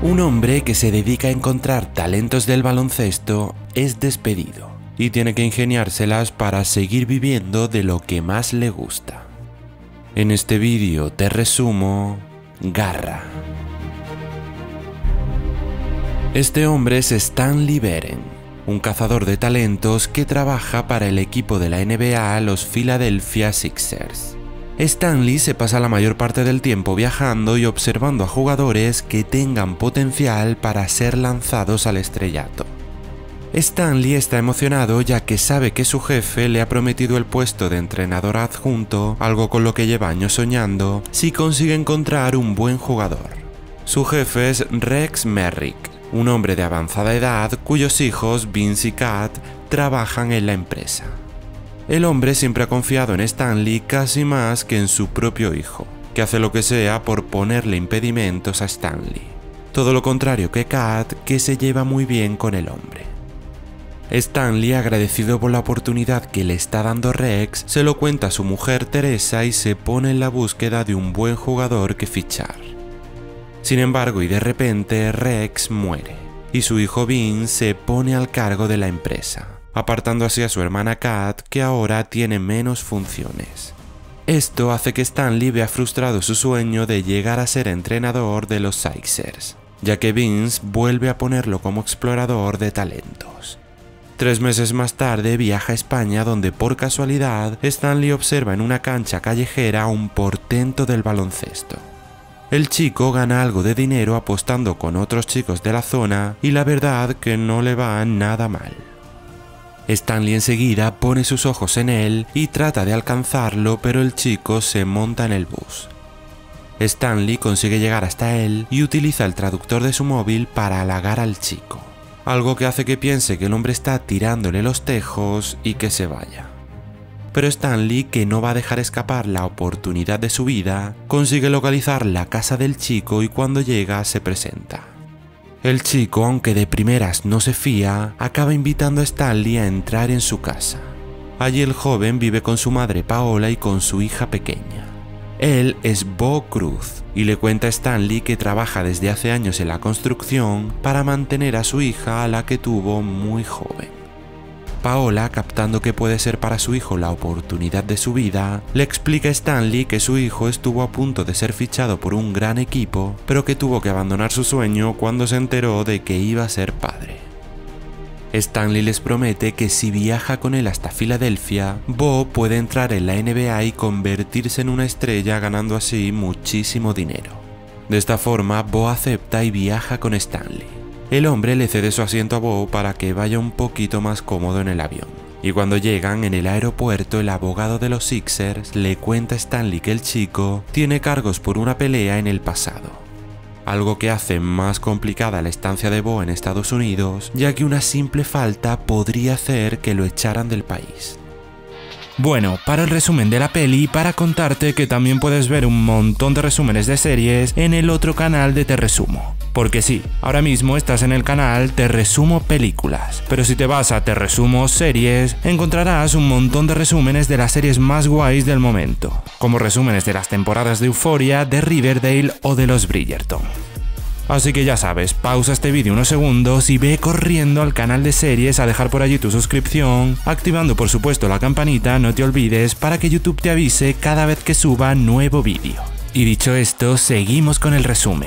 Un hombre que se dedica a encontrar talentos del baloncesto es despedido y tiene que ingeniárselas para seguir viviendo de lo que más le gusta. En este vídeo te resumo Garra. Este hombre es Stanley Beren, un cazador de talentos que trabaja para el equipo de la NBA, los Philadelphia Sixers. Stanley se pasa la mayor parte del tiempo viajando y observando a jugadores que tengan potencial para ser lanzados al estrellato. Stanley está emocionado ya que sabe que su jefe le ha prometido el puesto de entrenador adjunto, algo con lo que lleva años soñando, si consigue encontrar un buen jugador. Su jefe es Rex Merrick, un hombre de avanzada edad cuyos hijos, Vince y Kat, trabajan en la empresa. El hombre siempre ha confiado en Stanley casi más que en su propio hijo, que hace lo que sea por ponerle impedimentos a Stanley. Todo lo contrario que Kat, que se lleva muy bien con el hombre. Stanley, agradecido por la oportunidad que le está dando Rex, se lo cuenta a su mujer Teresa y se pone en la búsqueda de un buen jugador que fichar. Sin embargo, y de repente, Rex muere, y su hijo Vince se pone al cargo de la empresa, apartando así a su hermana Kat, que ahora tiene menos funciones. Esto hace que Stanley vea frustrado su sueño de llegar a ser entrenador de los Sixers, ya que Vince vuelve a ponerlo como explorador de talentos. 3 meses más tarde viaja a España, donde por casualidad Stanley observa en una cancha callejera a un portento del baloncesto. El chico gana algo de dinero apostando con otros chicos de la zona y la verdad que no le va nada mal. Stanley enseguida pone sus ojos en él y trata de alcanzarlo, pero el chico se monta en el bus. Stanley consigue llegar hasta él y utiliza el traductor de su móvil para halagar al chico, algo que hace que piense que el hombre está tirándole los tejos y que se vaya. Pero Stanley, que no va a dejar escapar la oportunidad de su vida, consigue localizar la casa del chico y cuando llega se presenta. El chico, aunque de primeras no se fía, acaba invitando a Stanley a entrar en su casa. Allí el joven vive con su madre Paola y con su hija pequeña. Él es Bo Cruz y le cuenta a Stanley que trabaja desde hace años en la construcción para mantener a su hija, a la que tuvo muy joven. Paola, captando que puede ser para su hijo la oportunidad de su vida, le explica a Stanley que su hijo estuvo a punto de ser fichado por un gran equipo, pero que tuvo que abandonar su sueño cuando se enteró de que iba a ser padre. Stanley les promete que si viaja con él hasta Filadelfia, Bo puede entrar en la NBA y convertirse en una estrella, ganando así muchísimo dinero. De esta forma, Bo acepta y viaja con Stanley. El hombre le cede su asiento a Bo para que vaya un poquito más cómodo en el avión. Y cuando llegan en el aeropuerto, el abogado de los Sixers le cuenta a Stanley que el chico tiene cargos por una pelea en el pasado. Algo que hace más complicada la estancia de Bo en Estados Unidos, ya que una simple falta podría hacer que lo echaran del país. Bueno, para el resumen de la peli, para contarte que también puedes ver un montón de resúmenes de series en el otro canal de Te Resumo. Porque sí, ahora mismo estás en el canal Te Resumo Películas, pero si te vas a Te Resumo Series, encontrarás un montón de resúmenes de las series más guays del momento, como resúmenes de las temporadas de Euphoria, de Riverdale o de los Bridgerton. Así que ya sabes, pausa este vídeo unos segundos y ve corriendo al canal de series a dejar por allí tu suscripción, activando por supuesto la campanita, no te olvides, para que YouTube te avise cada vez que suba nuevo vídeo. Y dicho esto, seguimos con el resumen.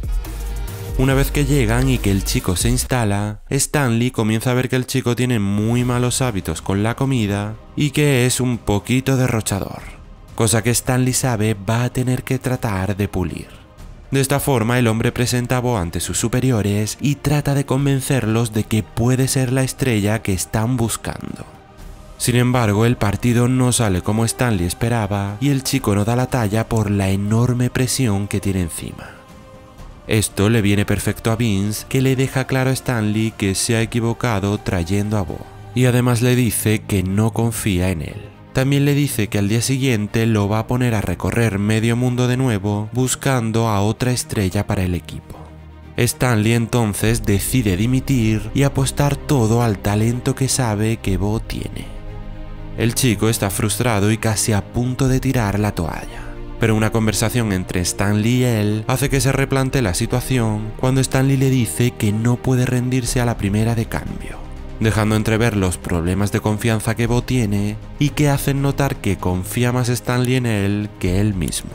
Una vez que llegan y que el chico se instala, Stanley comienza a ver que el chico tiene muy malos hábitos con la comida y que es un poquito derrochador, cosa que Stanley sabe va a tener que tratar de pulir. De esta forma, el hombre presenta a Bo ante sus superiores y trata de convencerlos de que puede ser la estrella que están buscando. Sin embargo, el partido no sale como Stanley esperaba y el chico no da la talla por la enorme presión que tiene encima. Esto le viene perfecto a Vince, que le deja claro a Stanley que se ha equivocado trayendo a Bo, y además le dice que no confía en él. También le dice que al día siguiente lo va a poner a recorrer medio mundo de nuevo, buscando a otra estrella para el equipo. Stanley entonces decide dimitir y apostar todo al talento que sabe que Bo tiene. El chico está frustrado y casi a punto de tirar la toalla. pero una conversación entre Stanley y él hace que se replantee la situación cuando Stanley le dice que no puede rendirse a la primera de cambio, dejando entrever los problemas de confianza que Bo tiene y que hacen notar que confía más Stanley en él que él mismo.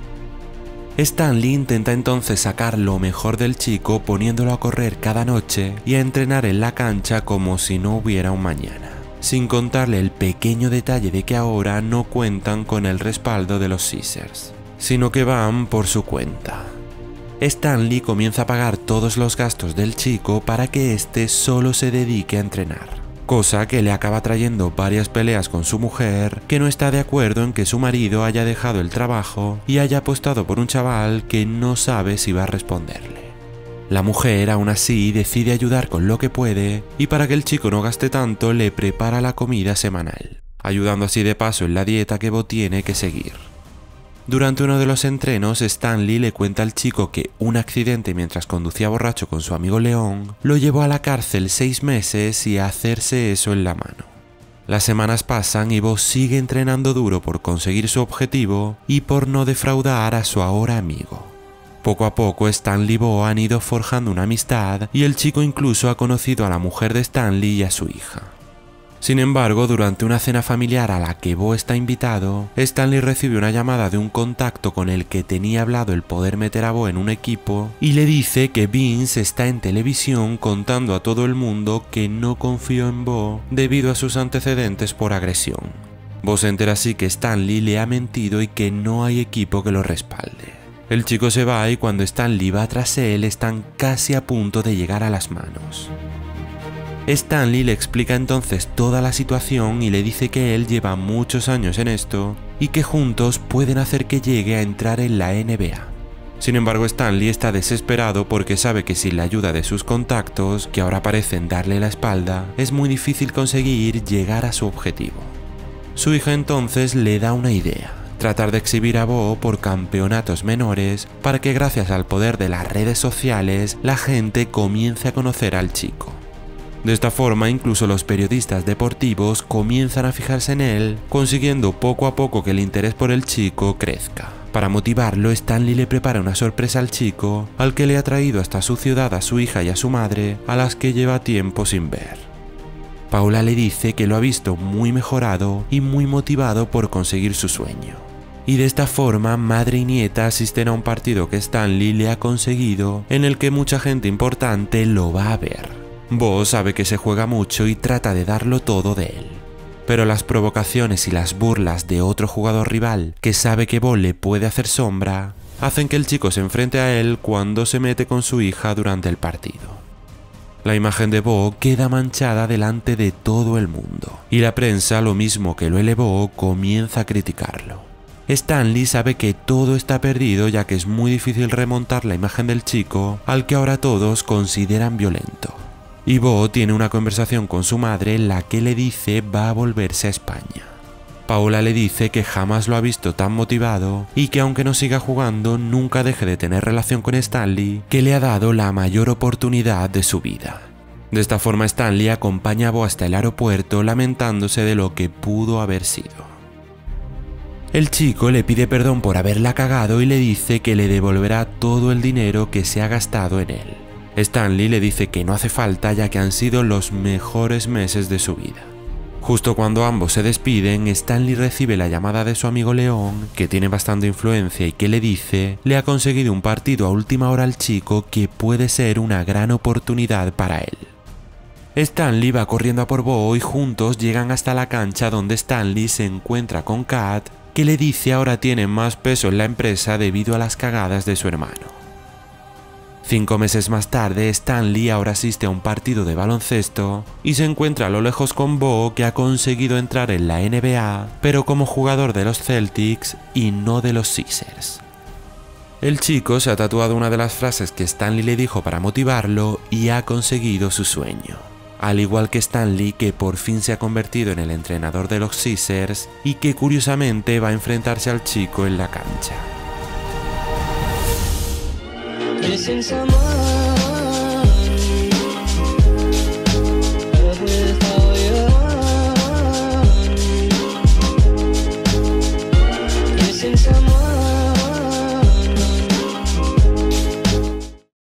Stanley intenta entonces sacar lo mejor del chico poniéndolo a correr cada noche y a entrenar en la cancha como si no hubiera un mañana, sin contarle el pequeño detalle de que ahora no cuentan con el respaldo de los Sixers, sino que van por su cuenta. Stanley comienza a pagar todos los gastos del chico para que éste solo se dedique a entrenar, cosa que le acaba trayendo varias peleas con su mujer, que no está de acuerdo en que su marido haya dejado el trabajo y haya apostado por un chaval que no sabe si va a responderle. La mujer aún así decide ayudar con lo que puede y para que el chico no gaste tanto le prepara la comida semanal, ayudando así de paso en la dieta que Bo tiene que seguir. Durante uno de los entrenos, Stanley le cuenta al chico que un accidente mientras conducía borracho con su amigo León lo llevó a la cárcel 6 meses y a hacerse eso en la mano. Las semanas pasan y Bo sigue entrenando duro por conseguir su objetivo y por no defraudar a su ahora amigo. Poco a poco Stanley y Bo han ido forjando una amistad y el chico incluso ha conocido a la mujer de Stanley y a su hija. Sin embargo, durante una cena familiar a la que Bo está invitado, Stanley recibe una llamada de un contacto con el que tenía hablado el poder meter a Bo en un equipo y le dice que Vince está en televisión contando a todo el mundo que no confió en Bo debido a sus antecedentes por agresión. Bo se entera así que Stanley le ha mentido y que no hay equipo que lo respalde. El chico se va y cuando Stanley va tras él están casi a punto de llegar a las manos. Stanley le explica entonces toda la situación y le dice que él lleva muchos años en esto y que juntos pueden hacer que llegue a entrar en la NBA. Sin embargo, Stanley está desesperado porque sabe que sin la ayuda de sus contactos, que ahora parecen darle la espalda, es muy difícil conseguir llegar a su objetivo. Su hija entonces le da una idea: tratar de exhibir a Bo por campeonatos menores para que gracias al poder de las redes sociales la gente comience a conocer al chico. De esta forma, incluso los periodistas deportivos comienzan a fijarse en él, consiguiendo poco a poco que el interés por el chico crezca. Para motivarlo, Stanley le prepara una sorpresa al chico, al que le ha traído hasta su ciudad a su hija y a su madre, a las que lleva tiempo sin ver. Paula le dice que lo ha visto muy mejorado y muy motivado por conseguir su sueño. Y de esta forma, madre y nieta asisten a un partido que Stanley le ha conseguido, en el que mucha gente importante lo va a ver. Bo sabe que se juega mucho y trata de darlo todo de él. Pero las provocaciones y las burlas de otro jugador rival que sabe que Bo le puede hacer sombra, hacen que el chico se enfrente a él cuando se mete con su hija durante el partido. La imagen de Bo queda manchada delante de todo el mundo, y la prensa, lo mismo que lo elevó, comienza a criticarlo. Stanley sabe que todo está perdido ya que es muy difícil remontar la imagen del chico al que ahora todos consideran violento. Y Bo tiene una conversación con su madre en la que le dice va a volverse a España. Paula le dice que jamás lo ha visto tan motivado y que aunque no siga jugando nunca deje de tener relación con Stanley, que le ha dado la mayor oportunidad de su vida. De esta forma Stanley acompaña a Bo hasta el aeropuerto lamentándose de lo que pudo haber sido. El chico le pide perdón por haberla cagado y le dice que le devolverá todo el dinero que se ha gastado en él. Stanley le dice que no hace falta ya que han sido los mejores meses de su vida. Justo cuando ambos se despiden, Stanley recibe la llamada de su amigo León, que tiene bastante influencia y que le dice le ha conseguido un partido a última hora al chico que puede ser una gran oportunidad para él. Stanley va corriendo a por Bo y juntos llegan hasta la cancha donde Stanley se encuentra con Kat, que le dice ahora tiene más peso en la empresa debido a las cagadas de su hermano. 5 meses más tarde, Stanley ahora asiste a un partido de baloncesto y se encuentra a lo lejos con Bo, que ha conseguido entrar en la NBA, pero como jugador de los Celtics y no de los Sixers. El chico se ha tatuado una de las frases que Stanley le dijo para motivarlo y ha conseguido su sueño. Al igual que Stanley, que por fin se ha convertido en el entrenador de los Sixers y que curiosamente va a enfrentarse al chico en la cancha. Missing someone